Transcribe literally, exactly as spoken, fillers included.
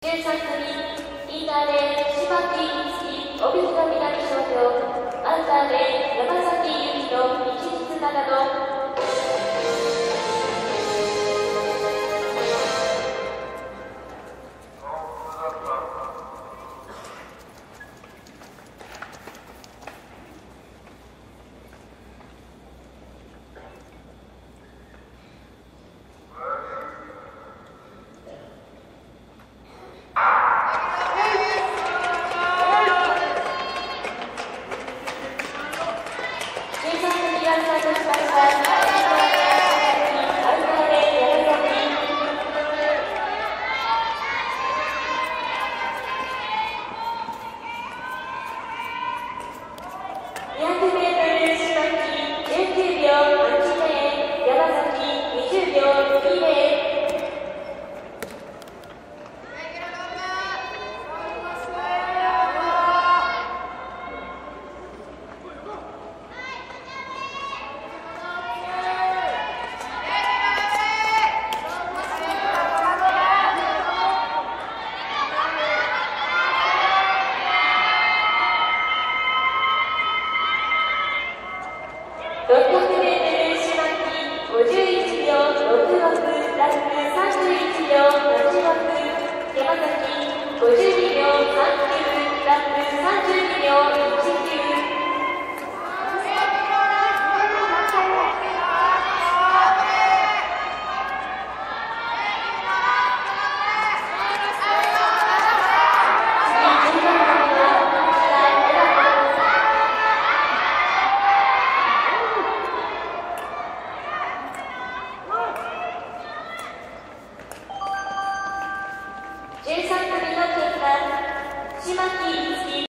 じゅうさん組、インターで柴木樹、帯広南商業、アンターで山崎由紀と一日長野。ろっぴゃくメートル 芝木ごじゅういちびょうろくろく、ラップさんじゅういちびょうはちろく、山崎ごじゅうにびょうさんきゅう、ラップさんじゅうにびょういちきゅう。じゅうさん組の結果、柴木樹